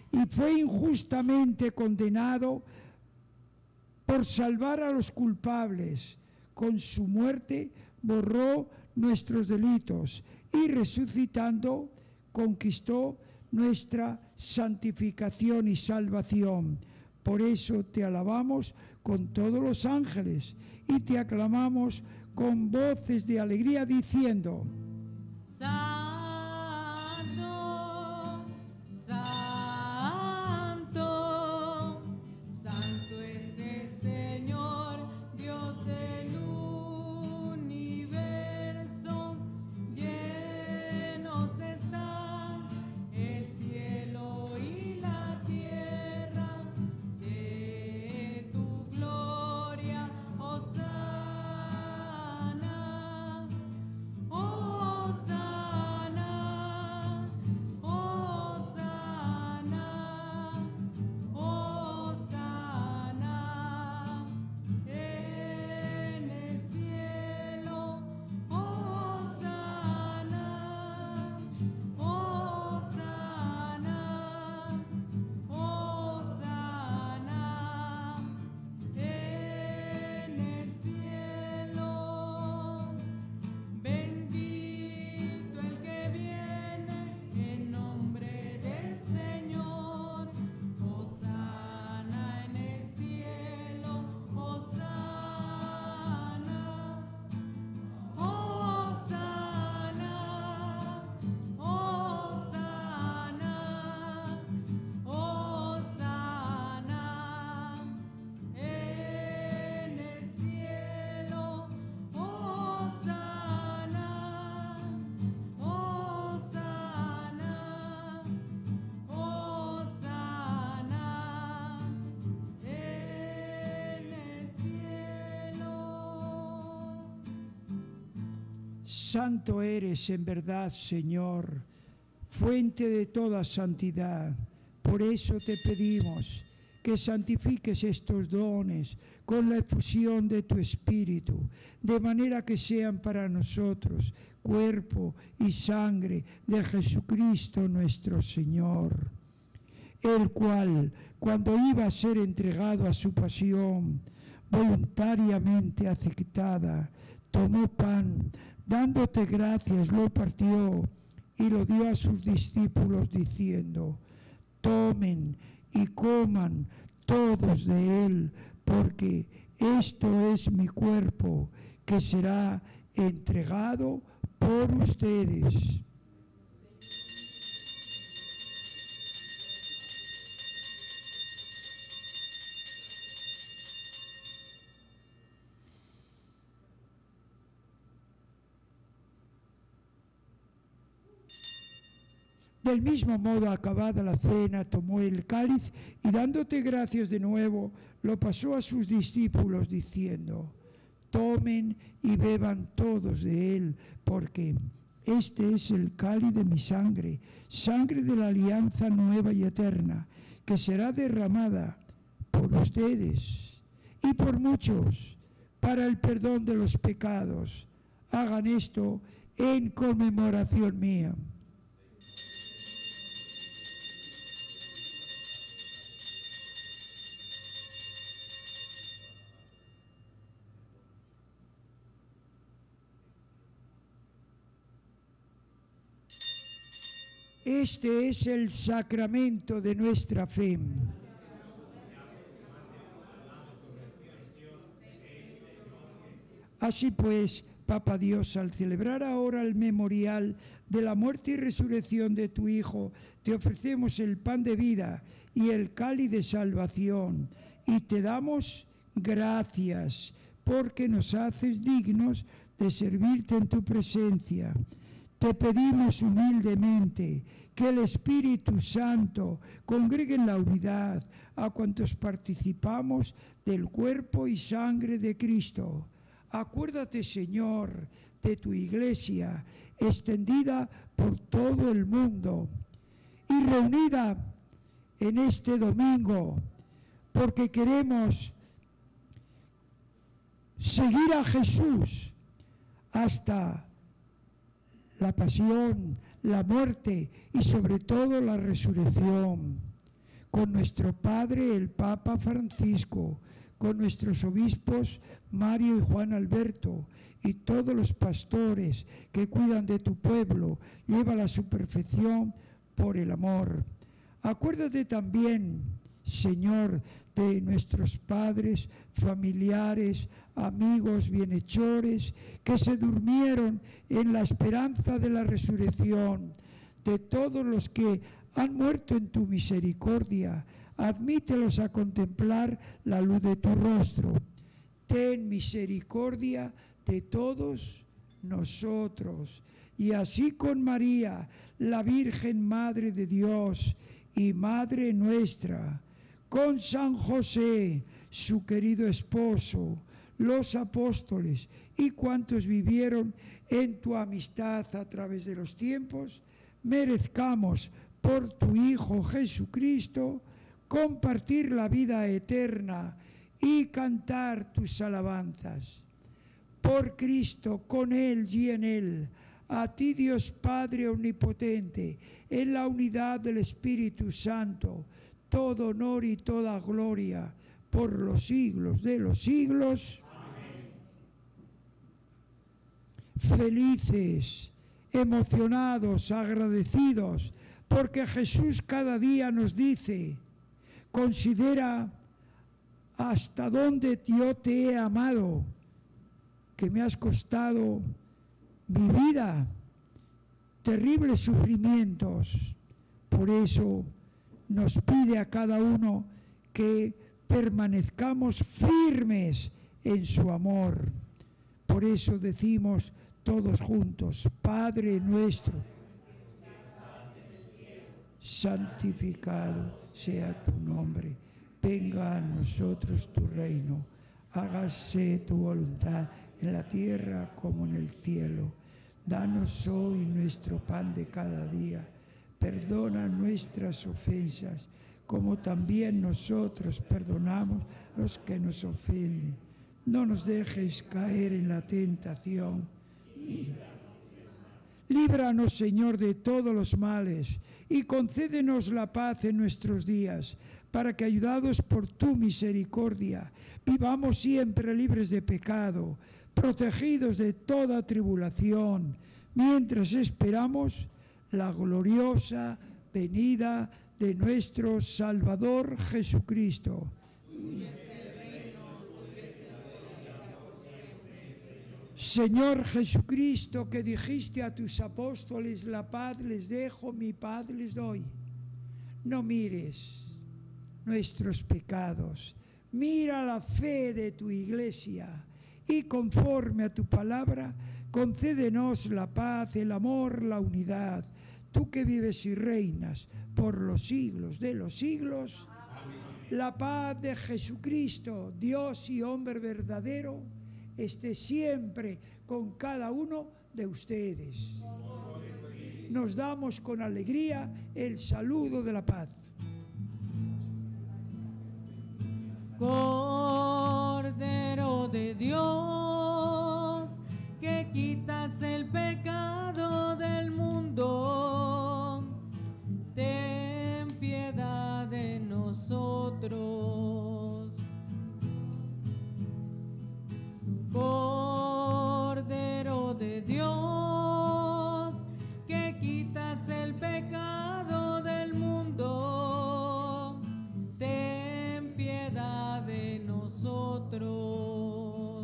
y fue injustamente condenado por salvar a los culpables. Con su muerte borró nuestros delitos y resucitando conquistó nuestra santificación y salvación. Por eso te alabamos con todos los ángeles y te aclamamos con voces de alegría diciendo: Santo, Santo, Santo es el Señor, Dios del universo. Llenos están el cielo y la tierra de tu gloria. Hosana, Hosana, Hosana, Hosana en el cielo. Hosana, Hosana, Hosana en el cielo. Bendito el que viene en nombre del Señor. Hosana en el cielo. Hosana, Hosana, Hosana, Hosana en el cielo. Hosana, Hosana, Hosana en el cielo. Santo eres en verdad, Señor, fuente de toda santidad. Por eso te pedimos que santifiques estos dones con la efusión de tu Espíritu, de manera que sean para nosotros cuerpo y sangre de Jesucristo nuestro Señor, el cual, cuando iba a ser entregado a su pasión, voluntariamente aceptada, tomó pan, dándote gracias, lo partió y lo dio a sus discípulos diciendo: tomen y coman todos de él, porque esto es mi cuerpo, que será entregado por ustedes. Del mismo modo, acabada la cena, tomó el cáliz y dándote gracias de nuevo, lo pasó a sus discípulos diciendo: tomen y beban todos de él, porque este es el cáliz de mi sangre, sangre de la alianza nueva y eterna, que será derramada por ustedes y por muchos para el perdón de los pecados. Hagan esto en conmemoración mía. Este es el sacramento de nuestra fe. Así pues, Papa Dios, al celebrar ahora el memorial de la muerte y resurrección de tu Hijo, te ofrecemos el pan de vida y el cáliz de salvación, y te damos gracias porque nos haces dignos de servirte en tu presencia. Te pedimos humildemente que el Espíritu Santo congregue en la unidad a cuantos participamos del cuerpo y sangre de Cristo. Acuérdate, Señor, de tu Iglesia, extendida por todo el mundo y reunida en este domingo, porque queremos seguir a Jesús hasta la pasión, la muerte y sobre todo la resurrección. con nuestro Padre el Papa Francisco, con nuestros obispos Mario y Juan Alberto, y todos los pastores que cuidan de tu pueblo, llévala a su perfección por el amor. Acuérdate también, Señor, de nuestros padres, familiares, amigos, bienhechores, que se durmieron en la esperanza de la resurrección, de todos los que han muerto en tu misericordia. Admítelos a contemplar la luz de tu rostro. Ten misericordia de todos nosotros. Y así con María, la Virgen Madre de Dios y Madre nuestra, con San José, su querido esposo, los apóstoles y cuantos vivieron en tu amistad a través de los tiempos, merezcamos por tu Hijo Jesucristo compartir la vida eterna y cantar tus alabanzas. Por Cristo, con Él y en Él, a ti Dios Padre Omnipotente, en la unidad del Espíritu Santo, todo honor y toda gloria por los siglos de los siglos. Amén. Felices, emocionados, agradecidos, porque Jesús cada día nos dice: considera hasta dónde yo te he amado, que me has costado mi vida, terribles sufrimientos. Por eso nos pide a cada uno que permanezcamos firmes en su amor. Por eso decimos todos juntos: Padre nuestro, santificado sea tu nombre, venga a nosotros tu reino, hágase tu voluntad en la tierra como en el cielo. Danos hoy nuestro pan de cada día, perdona nuestras ofensas, como también nosotros perdonamos a los que nos ofenden. No nos dejes caer en la tentación. Líbranos, Señor, de todos los males y concédenos la paz en nuestros días, para que, ayudados por tu misericordia, vivamos siempre libres de pecado, protegidos de toda tribulación, mientras esperamos la gloriosa venida de nuestro Salvador Jesucristo. Señor Jesucristo, que dijiste a tus apóstoles: la paz les dejo, mi paz les doy. No mires nuestros pecados, mira la fe de tu iglesia y conforme a tu palabra, concédenos la paz, el amor, la unidad. Tú que vives y reinas por los siglos de los siglos. Amén. La paz de Jesucristo, Dios y hombre verdadero, esté siempre con cada uno de ustedes. Nos damos con alegría el saludo de la paz. Cordero de Dios, que quitas el pecado del mundo, ten piedad de nosotros. Cordero de Dios, que quitas el pecado del mundo, ten piedad de nosotros.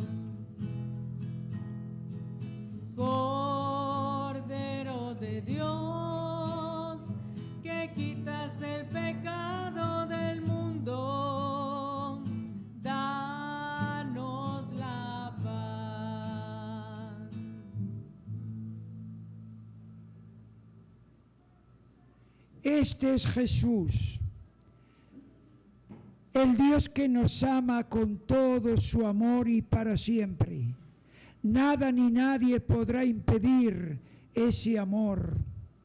Cordero de Dios, que quitas el pecado del mundo, danos la paz. Este es Jesús, el Dios que nos ama con todo su amor y para siempre. Nada ni nadie podrá impedir ese amor.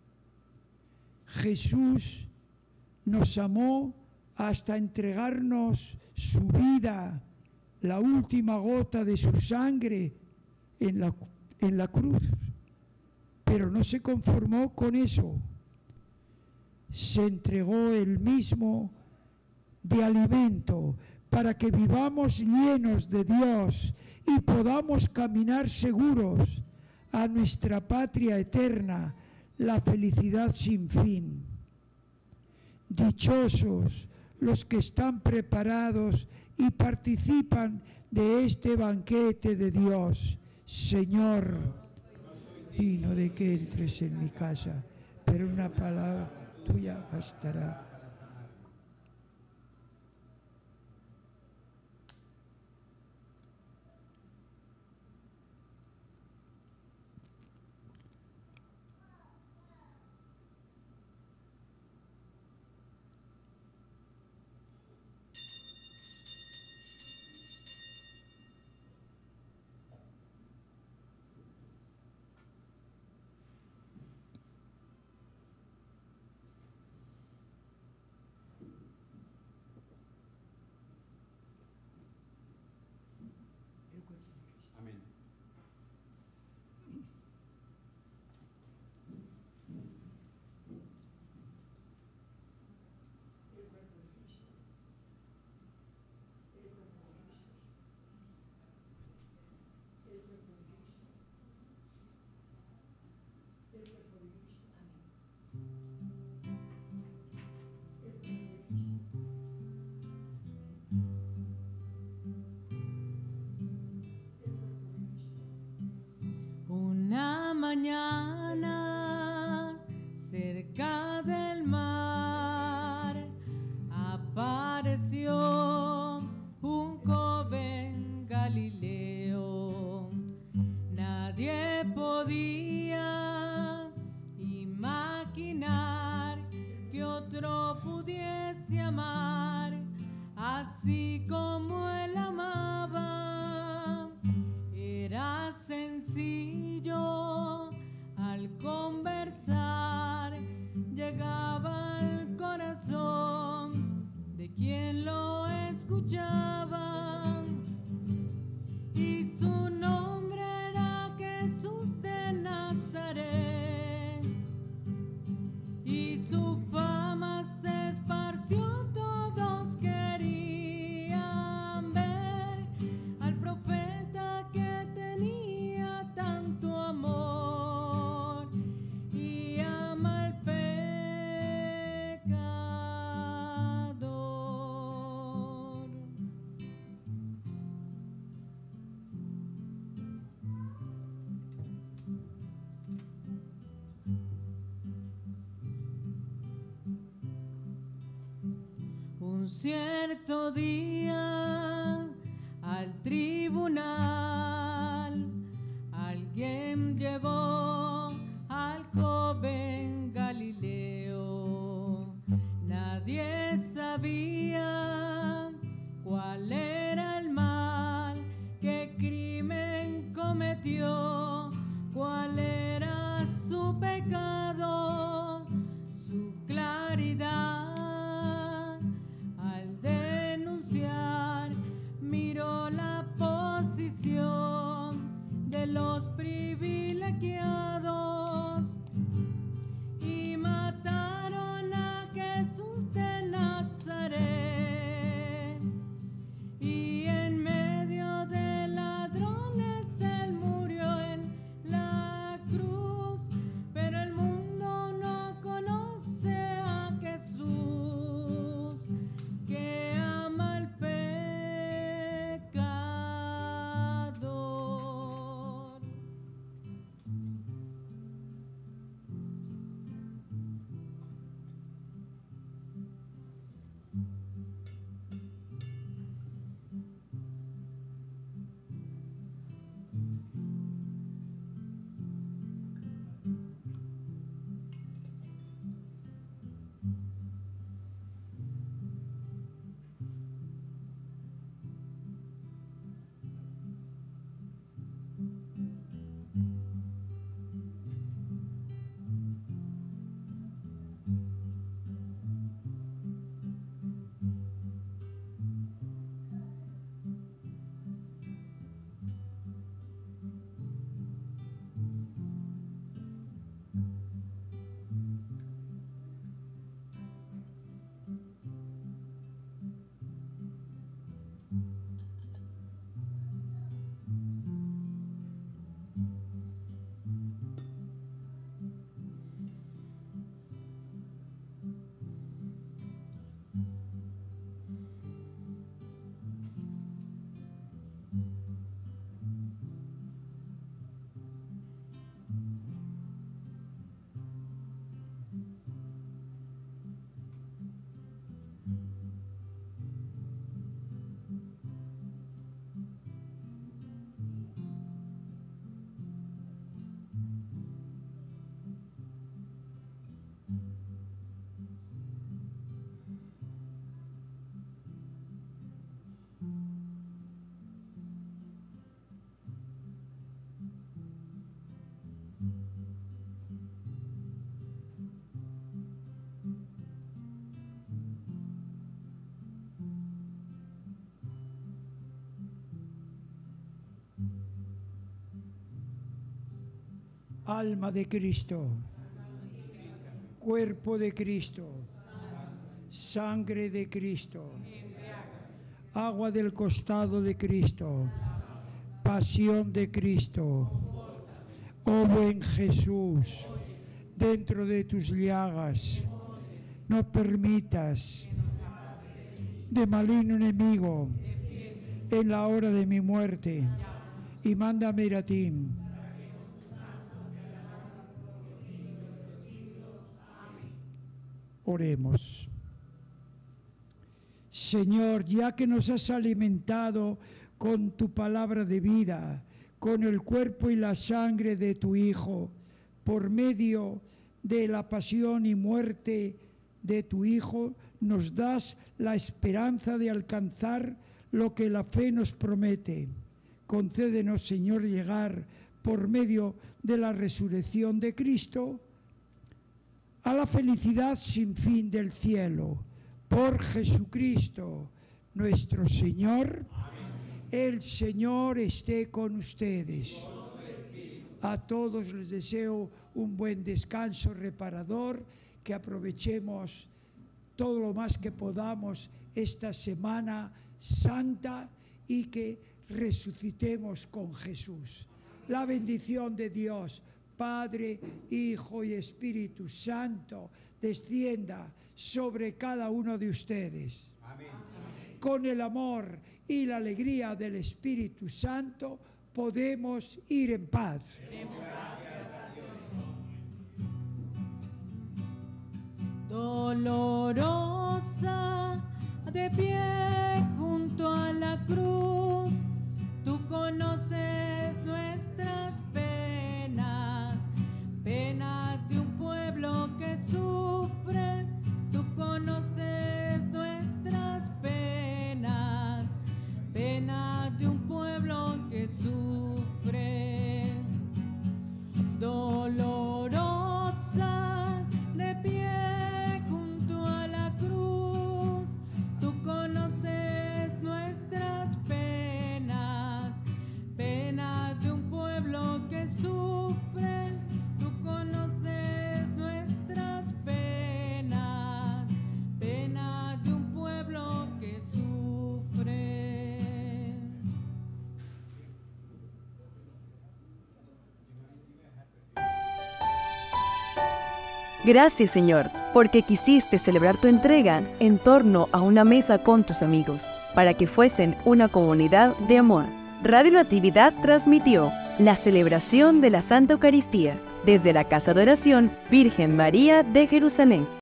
Jesús nos amó hasta entregarnos su vida, la última gota de su sangre en la cruz. Pero no se conformó con eso. Se entregó él mismo de alimento para que vivamos llenos de Dios y podamos caminar seguros a nuestra patria eterna, la felicidad sin fin. Dichosos los que están preparados y participan de este banquete de Dios. Señor, digno de que entres en mi casa, pero una palabra tuya bastará. Una mañana cerca del mar apareció un joven Galileo. Nadie podía imaginar que otro pudiese amar así como él amaba. Era sencillo al conversar, llegaba al corazón de quien lo escuchaba, y su nombre era Jesús de Nazaret, y su fama se esparció, todos querían ver al profeta que tenía tanto amor y ama al pecador. Un cierto día al tribunal alguien llevó al joven Galileo. Nadie sabía cuál era el mal, qué crimen cometió, cuál era su pecado, su claridad. Al denunciar, miró la posición de los privilegiados y mataron a Jesús de Nazaret. Y en medio de ladrones él murió en la cruz, pero el mundo no conoce a Jesús que ama al pecador. Alma de Cristo, cuerpo de Cristo, sangre de Cristo, agua del costado de Cristo, pasión de Cristo. Oh buen Jesús, dentro de tus llagas, no permitas de maligno enemigo en la hora de mi muerte, y mándame ir a ti. Oremos. Señor, ya que nos has alimentado con tu palabra de vida, con el cuerpo y la sangre de tu Hijo, por medio de la pasión y muerte de tu Hijo, nos das la esperanza de alcanzar lo que la fe nos promete. Concédenos, Señor, llegar por medio de la resurrección de Cristo a la felicidad sin fin del cielo. Por Jesucristo, nuestro Señor. Amén. El Señor esté con ustedes. A todos les deseo un buen descanso reparador, que aprovechemos todo lo más que podamos esta Semana Santa y que resucitemos con Jesús. La bendición de Dios, Padre, Hijo y Espíritu Santo, descienda sobre cada uno de ustedes. Amén. Con el amor y la alegría del Espíritu Santo podemos ir en paz. Dolorosa, de pie junto a la cruz, tú conoces nuestras penas, penas de un pueblo que sufre, tú conoces nuestras penas, penas de un pueblo que sufre. Dolorosa, de pie junto a la cruz, tú conoces nuestras penas, penas de un pueblo que sufre, tú conoces nuestras penas, penas de un pueblo que sufre. Gracias, Señor, porque quisiste celebrar tu entrega en torno a una mesa con tus amigos, para que fuesen una comunidad de amor. Radio Natividad transmitió la celebración de la Santa Eucaristía desde la Casa de Oración Virgen María de Jerusalén.